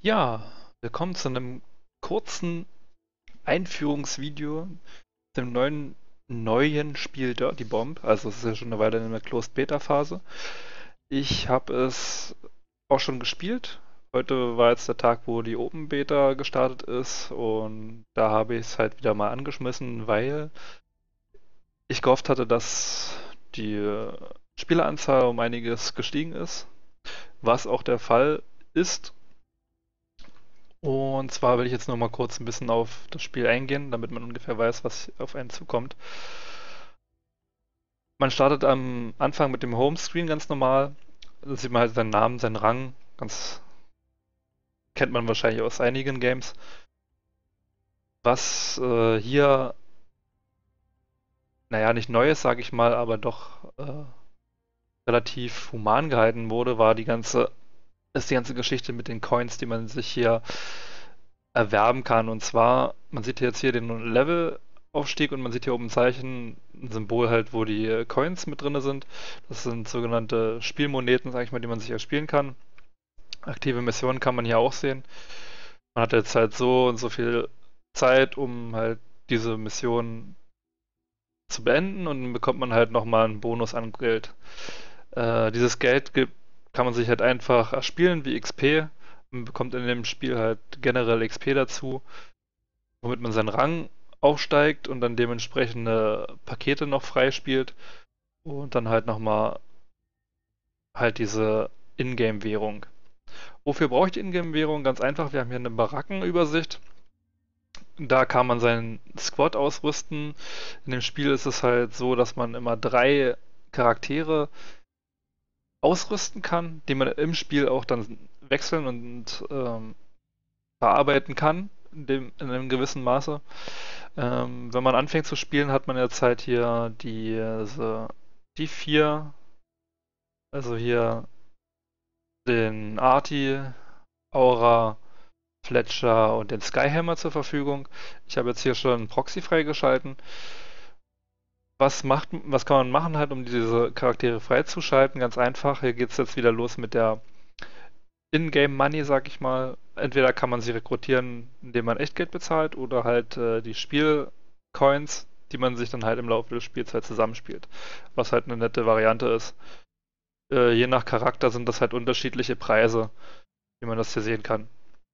Ja, willkommen zu einem kurzen Einführungsvideo zum neuen Spiel Dirty Bomb. Also es ist ja schon eine Weile in der Closed Beta Phase. Ich habe es auch schon gespielt. Heute war jetzt der Tag, wo die Open Beta gestartet ist und da habe ich es halt wieder mal angeschmissen, weil ich gehofft hatte, dass die Spieleranzahl um einiges gestiegen ist, was auch der Fall ist. Und zwar will ich jetzt noch mal kurz ein bisschen auf das Spiel eingehen, damit man ungefähr weiß, was auf einen zukommt. Man startet am Anfang mit dem Homescreen ganz normal. Da sieht man halt seinen Namen, seinen Rang. Ganz kennt man wahrscheinlich aus einigen Games. Was hier, naja, nicht neu ist, sage ich mal, aber doch relativ human gehalten wurde, ist die ganze Geschichte mit den Coins, die man sich hier erwerben kann. Und zwar, man sieht jetzt hier den Levelaufstieg und man sieht hier oben ein Zeichen, ein Symbol halt, wo die Coins mit drin sind. Das sind sogenannte Spielmoneten, sag ich mal, die man sich erspielen kann. Aktive Missionen kann man hier auch sehen. Man hat jetzt halt so und so viel Zeit, um halt diese Mission zu beenden und dann bekommt man halt nochmal einen Bonus an Geld. Dieses kann man sich halt einfach erspielen wie XP. Man bekommt in dem Spiel halt generell XP dazu, womit man seinen Rang aufsteigt und dann dementsprechende Pakete noch freispielt und dann halt nochmal halt diese Ingame-Währung. Wofür brauche ich die Ingame-Währung? Ganz einfach, wir haben hier eine Barackenübersicht. Da kann man seinen Squad ausrüsten. In dem Spiel ist es halt so, dass man immer 3 Charaktere ausrüsten kann, die man im Spiel auch dann wechseln und verarbeiten kann, in einem gewissen Maße. Wenn man anfängt zu spielen, hat man jetzt halt hier die 4, also hier den Arti, Aura, Fletcher und den Skyhammer zur Verfügung. Ich habe jetzt hier schon einen Proxy freigeschalten. Was kann man machen halt, um diese Charaktere freizuschalten? Ganz einfach, hier geht es jetzt wieder los mit der Ingame Money, sag ich mal. Entweder kann man sie rekrutieren, indem man Echtgeld bezahlt, oder halt die Spielcoins, die man sich dann halt im Laufe des Spiels halt zusammenspielt. Was halt eine nette Variante ist. Je nach Charakter sind das halt unterschiedliche Preise, wie man das hier sehen kann.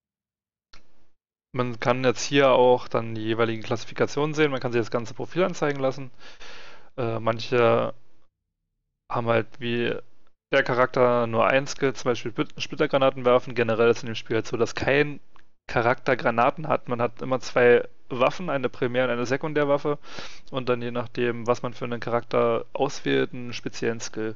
Man kann jetzt hier auch dann die jeweiligen Klassifikationen sehen, man kann sich das ganze Profil anzeigen lassen. Manche haben halt wie der Charakter nur ein Skill, zum Beispiel Splittergranaten werfen. Generell ist in dem Spiel halt so, dass kein Charakter Granaten hat. Man hat immer 2 Waffen, eine Primär- und eine Sekundärwaffe und dann je nachdem, was man für einen Charakter auswählt, einen speziellen Skill.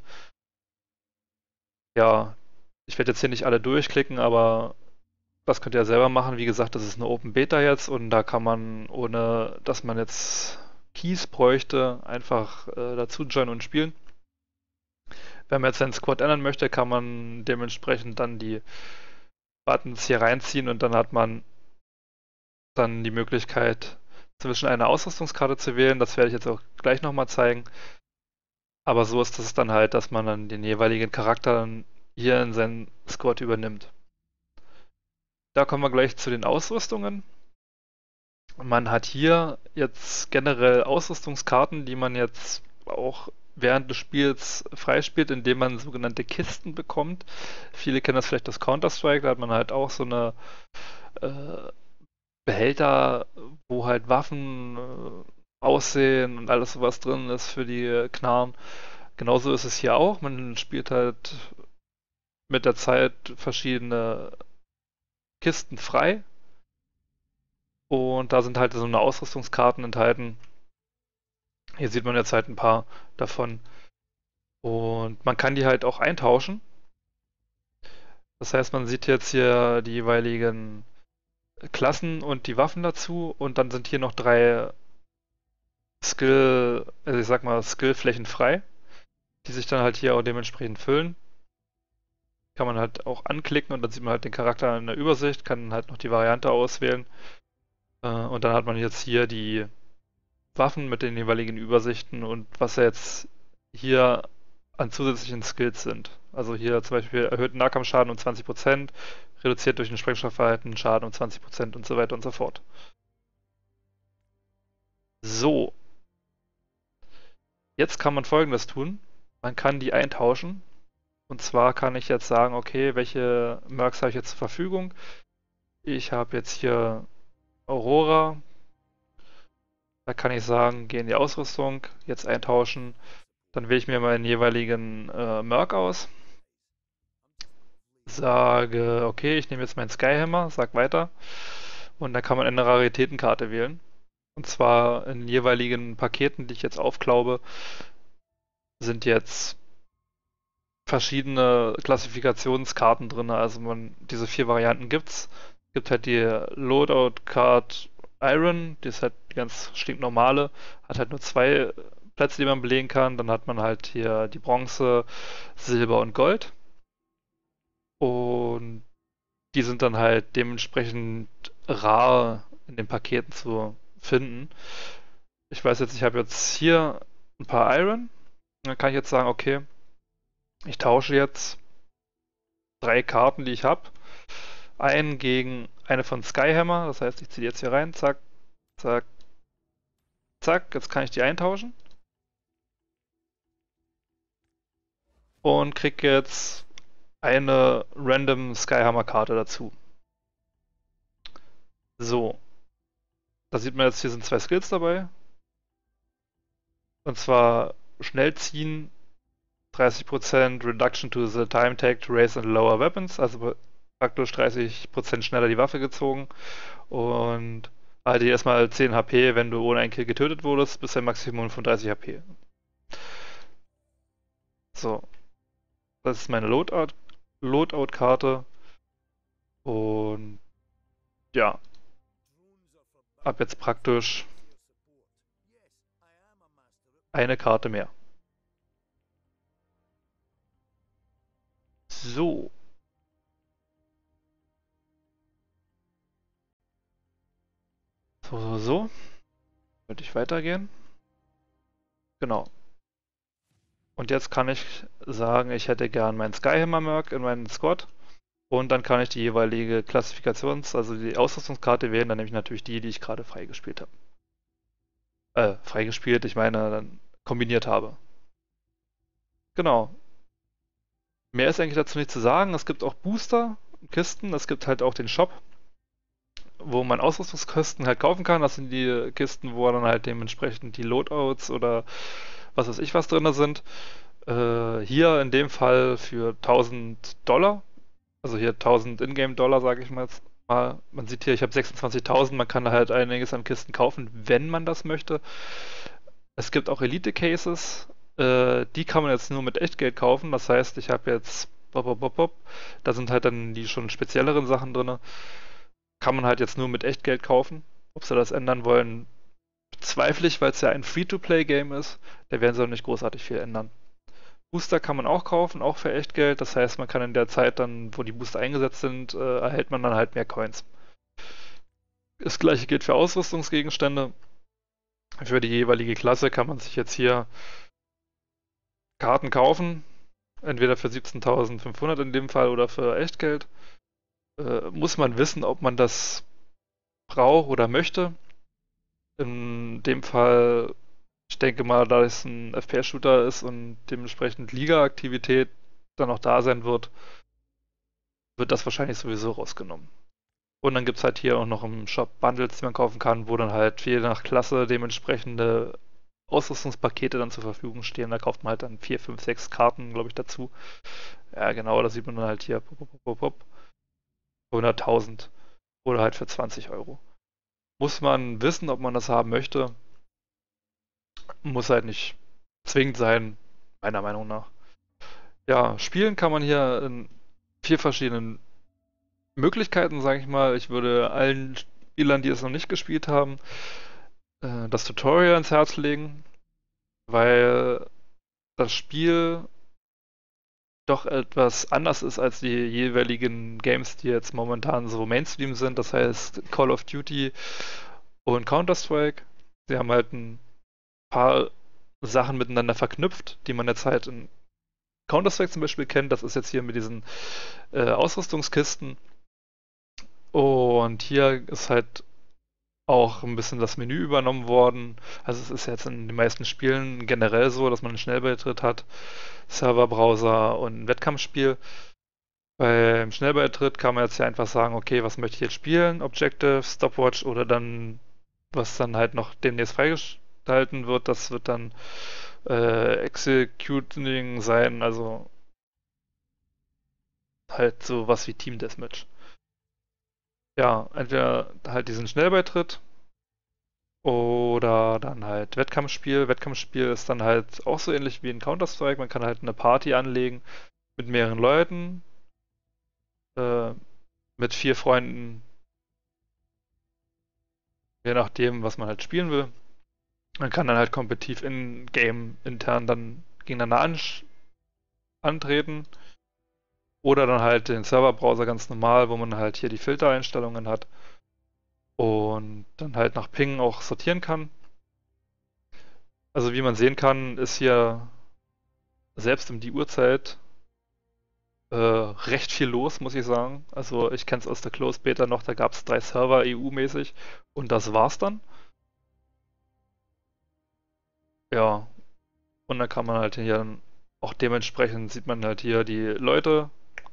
Ja, ich werde jetzt hier nicht alle durchklicken, aber das könnt ihr ja selber machen. Wie gesagt, das ist eine Open Beta jetzt und da kann man, ohne dass man jetzt Keys bräuchte, einfach dazu joinen und spielen. Wenn man jetzt seinen Squad ändern möchte, kann man dementsprechend dann die Buttons hier reinziehen und dann hat man dann die Möglichkeit, zwischen einer Ausrüstungskarte zu wählen. Das werde ich jetzt auch gleich nochmal zeigen. Aber so ist es dann halt, dass man dann den jeweiligen Charakter dann hier in seinen Squad übernimmt. Da kommen wir gleich zu den Ausrüstungen. Man hat hier jetzt generell Ausrüstungskarten, die man jetzt auch während des Spiels freispielt, indem man sogenannte Kisten bekommt. Viele kennen das vielleicht aus Counter-Strike, da hat man halt auch so eine äh, Behälter, wo halt Waffen aussehen und alles was drin ist für die Knarren. Genauso ist es hier auch. Man spielt halt mit der Zeit verschiedene Kisten frei und da sind halt so eine Ausrüstungskarten enthalten. Hier sieht man jetzt halt ein paar davon. Und man kann die halt auch eintauschen. Das heißt, man sieht jetzt hier die jeweiligen Klassen und die Waffen dazu. Und dann sind hier noch 3 also ich sag mal Skillflächen frei, die sich dann halt hier auch dementsprechend füllen. Kann man halt auch anklicken und dann sieht man halt den Charakter in der Übersicht, kann halt noch die Variante auswählen. Und dann hat man jetzt hier die Waffen mit den jeweiligen Übersichten und was jetzt hier an zusätzlichen Skills sind. Also hier zum Beispiel erhöht Nahkampfschaden um 20%, reduziert durch den Sprengstoffverhalten Schaden um 20% und so weiter und so fort. So, jetzt kann man Folgendes tun. Man kann die eintauschen. Und zwar kann ich jetzt sagen, okay, welche Mercs habe ich jetzt zur Verfügung? Ich habe jetzt hier Aurora. Da kann ich sagen, geh in die Ausrüstung, jetzt eintauschen. Dann wähle ich mir meinen jeweiligen Merc aus. Sage, okay, ich nehme jetzt meinen Skyhammer, sag weiter. Und dann kann man eine Raritätenkarte wählen. Und zwar in jeweiligen Paketen, die ich jetzt aufklaube, sind jetzt verschiedene Klassifikationskarten drin. Also diese 4 Varianten gibt's. Es gibt halt die Loadout Card Iron, die ist halt die ganz stinknormale, hat halt nur 2 Plätze, die man belegen kann. Dann hat man halt hier die Bronze, Silber und Gold. Und die sind dann halt dementsprechend rar in den Paketen zu finden. Ich weiß jetzt, ich habe jetzt hier ein paar Iron. Dann kann ich jetzt sagen, okay, ich tausche jetzt 3 Karten, die ich habe, ein gegen eine von Skyhammer. Das heißt, ich ziehe jetzt hier rein, zack, zack, zack. Jetzt kann ich die eintauschen. Und kriege jetzt eine random Skyhammer-Karte dazu. So. Da sieht man jetzt, hier sind 2 Skills dabei. Und zwar schnell ziehen, 30% Reduction to the time tag to raise and lower weapons, also praktisch 30% schneller die Waffe gezogen und halt erstmal 10 HP, wenn du ohne einen Kill getötet wurdest, bis ein Maximum von 30 HP. So, das ist meine Loadout-Karte und ja, ab jetzt praktisch eine Karte mehr. So. So. Würde ich weitergehen? Genau. Und jetzt kann ich sagen, ich hätte gern meinen Skyhammer-Merc in meinen Squad. Und dann kann ich die jeweilige also die Ausrüstungskarte wählen. Dann nehme ich natürlich die, die ich gerade freigespielt habe. Freigespielt, ich meine, dann kombiniert habe. Genau. Mehr ist eigentlich dazu nicht zu sagen. Es gibt auch Booster, Kisten. Es gibt halt auch den Shop, wo man Ausrüstungskosten halt kaufen kann. Das sind die Kisten, wo dann halt dementsprechend die Loadouts oder was weiß ich was drin sind. Hier in dem Fall für $1000. Also hier 1000 Ingame-Dollar, sage ich mal jetzt mal. Man sieht hier, ich habe 26.000. Man kann da halt einiges an Kisten kaufen, wenn man das möchte. Es gibt auch Elite-Cases. Die kann man jetzt nur mit Echtgeld kaufen. Das heißt, ich habe jetzt da sind halt dann die schon spezielleren Sachen drin. Kann man halt jetzt nur mit Echtgeld kaufen. Ob sie das ändern wollen, bezweifle ich, weil es ja ein Free-to-Play-Game ist. Da werden sie auch nicht großartig viel ändern. Booster kann man auch kaufen, auch für Echtgeld. Das heißt, man kann in der Zeit dann, wo die Booster eingesetzt sind, erhält man dann halt mehr Coins. Das gleiche gilt für Ausrüstungsgegenstände. Für die jeweilige Klasse kann man sich jetzt hier Karten kaufen. Entweder für 17.500 in dem Fall oder für Echtgeld. Muss man wissen, ob man das braucht oder möchte. In dem Fall, ich denke mal, da es ein FPS-Shooter ist und dementsprechend Liga-Aktivität dann auch da sein wird, wird das wahrscheinlich sowieso rausgenommen. Und dann gibt es halt hier auch noch im Shop Bundles, die man kaufen kann, wo dann halt je nach Klasse dementsprechende Ausrüstungspakete dann zur Verfügung stehen. Da kauft man halt dann 4, 5, 6 Karten, glaube ich, dazu. Ja, genau, da sieht man dann halt hier 100.000 oder halt für 20 Euro. Muss man wissen, ob man das haben möchte. Muss halt nicht zwingend sein, meiner Meinung nach. Ja, spielen kann man hier in 4 verschiedenen Möglichkeiten, sage ich mal. Ich würde allen Spielern, die es noch nicht gespielt haben, das Tutorial ans Herz legen, weil das Spiel doch etwas anders ist als die jeweiligen Games, die jetzt momentan so Mainstream sind. Das heißt Call of Duty und Counter-Strike. Sie haben halt ein paar Sachen miteinander verknüpft, die man jetzt halt in Counter-Strike zum Beispiel kennt. Das ist jetzt hier mit diesen Ausrüstungskisten. Und hier ist halt auch ein bisschen das Menü übernommen worden. Also es ist jetzt in den meisten Spielen generell so, dass man einen Schnellbeitritt hat, Serverbrowser und ein Wettkampfspiel. Beim Schnellbeitritt kann man jetzt ja einfach sagen, okay, was möchte ich jetzt spielen? Objective, Stopwatch oder dann, was dann halt noch demnächst freigeschalten wird, das wird dann Executing sein, also halt so was wie Team Deathmatch. Ja, entweder halt diesen Schnellbeitritt oder dann halt Wettkampfspiel. Wettkampfspiel ist dann halt auch so ähnlich wie in Counter-Strike. Man kann halt eine Party anlegen mit mehreren Leuten, äh, mit 4 Freunden, je nachdem, was man halt spielen will. Man kann dann halt kompetitiv in-game intern dann gegeneinander antreten. Oder dann halt den Serverbrowser ganz normal, wo man halt hier die Filtereinstellungen hat und dann halt nach Ping auch sortieren kann. Also wie man sehen kann, ist hier selbst um die Uhrzeit recht viel los, muss ich sagen. Also ich kenne es aus der Closed Beta noch, da gab es 3 Server EU-mäßig und das war's dann. Ja, und dann kann man halt hier dann auch dementsprechend sieht man halt hier die Leute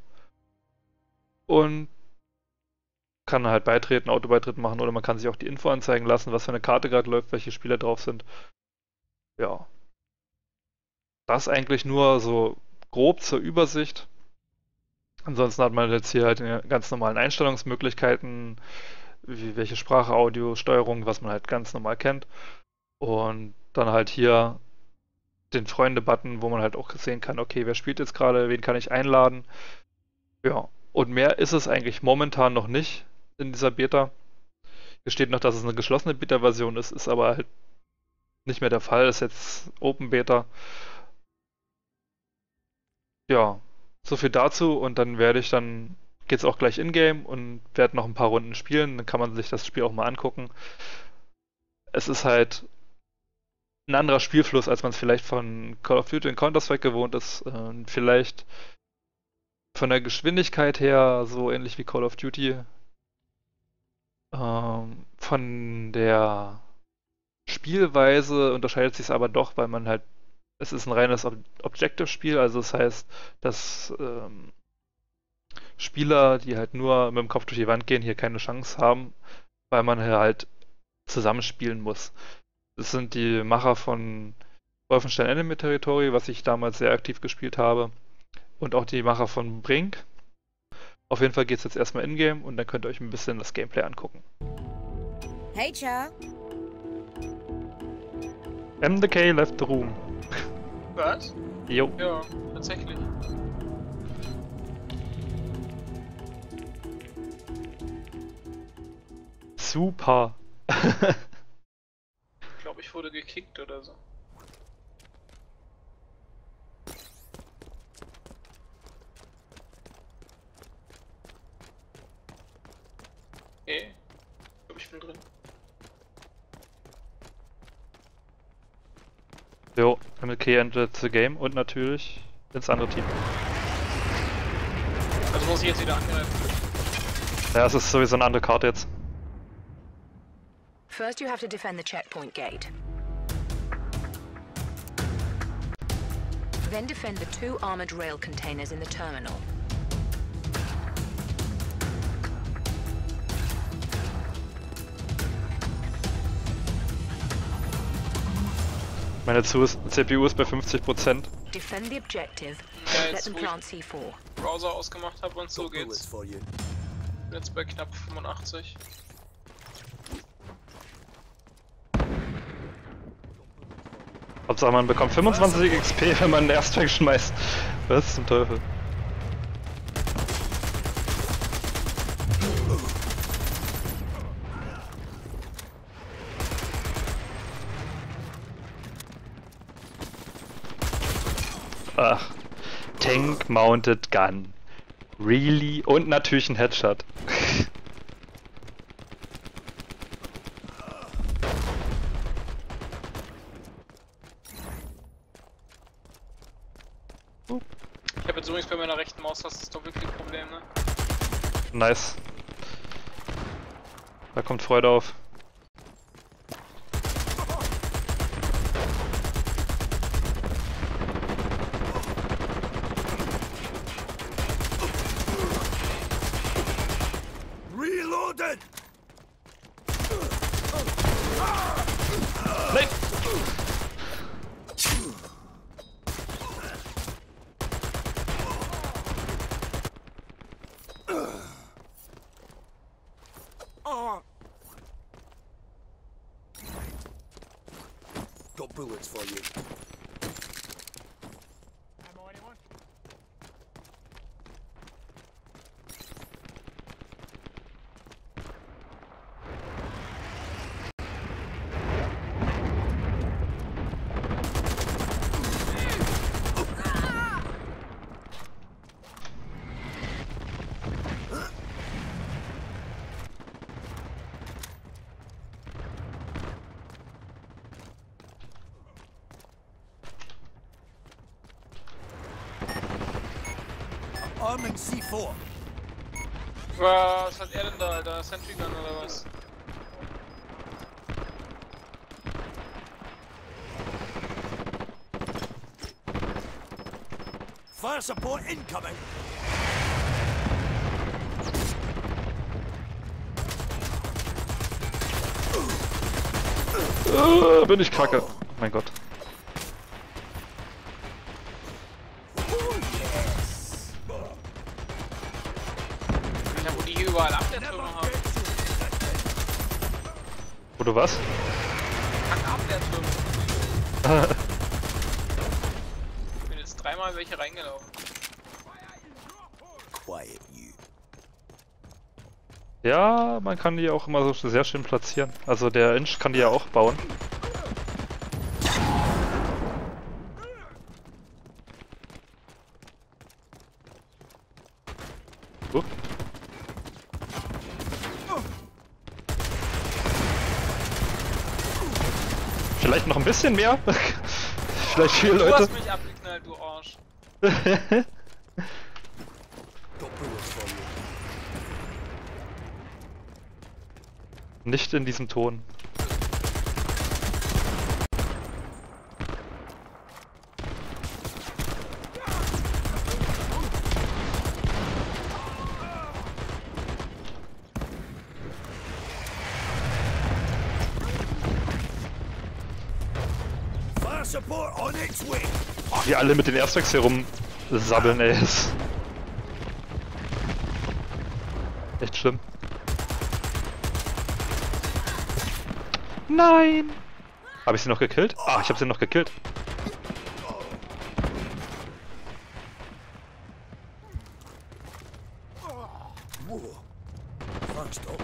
und kann halt beitreten, Autobeitritt machen oder man kann sich auch die Info anzeigen lassen, was für eine Karte gerade läuft, welche Spieler drauf sind. Ja, das eigentlich nur so grob zur Übersicht. Ansonsten hat man jetzt hier halt die ganz normalen Einstellungsmöglichkeiten, wie welche Sprache, Audio, Steuerung, was man halt ganz normal kennt. Und dann halt hier den Freunde-Button, wo man halt auch sehen kann, okay, wer spielt jetzt gerade, wen kann ich einladen. Ja, und mehr ist es eigentlich momentan noch nicht in dieser Beta. Hier steht noch, dass es eine geschlossene Beta-Version ist aber halt nicht mehr der Fall, ist jetzt Open Beta. Ja, so viel dazu und dann geht's auch gleich in-game und werde noch ein paar Runden spielen, dann kann man sich das Spiel auch mal angucken. Es ist halt ein anderer Spielfluss, als man es vielleicht von Call of Duty und Counter-Strike gewohnt ist. Vielleicht von der Geschwindigkeit her so ähnlich wie Call of Duty. Von der Spielweise unterscheidet sich es aber doch, weil man halt, es ist ein reines Objective-Spiel, also das heißt, dass Spieler, die halt nur mit dem Kopf durch die Wand gehen, hier keine Chance haben, weil man hier halt zusammenspielen muss. Das sind die Macher von Wolfenstein Enemy Territory, was ich damals sehr aktiv gespielt habe, und auch die Macher von Brink. Auf jeden Fall geht es jetzt erstmal in-game und dann könnt ihr euch ein bisschen das Gameplay angucken. Hey, Cha. MDK left the room. Was? Jo. Ja, tatsächlich. Super. Ich glaube, ich wurde gekickt oder so. Okay. Ich glaube, ich bin drin. Jo, MLK entered the game und natürlich ins andere Team. Also muss ich jetzt wieder angreifen. Ja, es ist sowieso eine andere Karte jetzt. First, you have to defend the checkpoint gate. Then defend the 2 armored rail containers in the terminal. Meine CPU ist bei 50%. Defend the objective. Ja, Let jetzt them wo plant ich C4. Browser ausgemacht habe und so geht's. Bin jetzt bei knapp 85. Hauptsache man bekommt 25 XP, wenn man einen Airstrike schmeißt. Was zum Teufel? Ach, Tank Mounted Gun. Really? Und natürlich ein Headshot. habe jetzt übrigens bei meiner rechten Maustaste das Doppelklick-Problem, ne? Nice. Da kommt Freude auf. Reloaded! Nein! Got bullets for you. Arming C4. Was hat er denn da, Alter? Sentry Gun oder was? Fire support incoming. Bin ich kacke. Oh mein Gott. Alter, wo die hier überall Abwehrtürme haben. Wo du was? Kack Abwehrtürme. Ich bin jetzt dreimal welche reingelaufen. Quiet you. Ja, man kann die auch immer so sehr schön platzieren. Also der Inch kann die ja auch bauen. Vielleicht noch ein bisschen mehr? Vielleicht viele Du Leute. hast mich abgeknallt, du Arsch. Got bullets for you. Nicht in diesem Ton. Fire support on its way. Oh, wie alle mit den Airstrikes hier rumsabbeln, ey. Ist echt schlimm. Nein! Habe ich sie noch gekillt? Ah, ich habe sie noch gekillt. Whoa. Fire stop.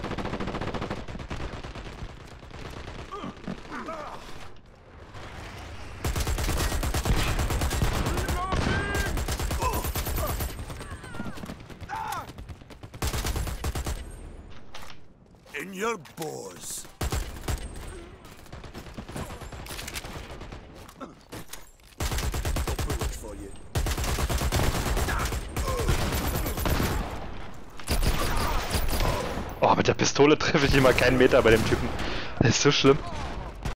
In your balls. Got bullets for you. Oh, mit der Pistole treffe ich immer keinen Meter bei dem Typen. Das ist so schlimm.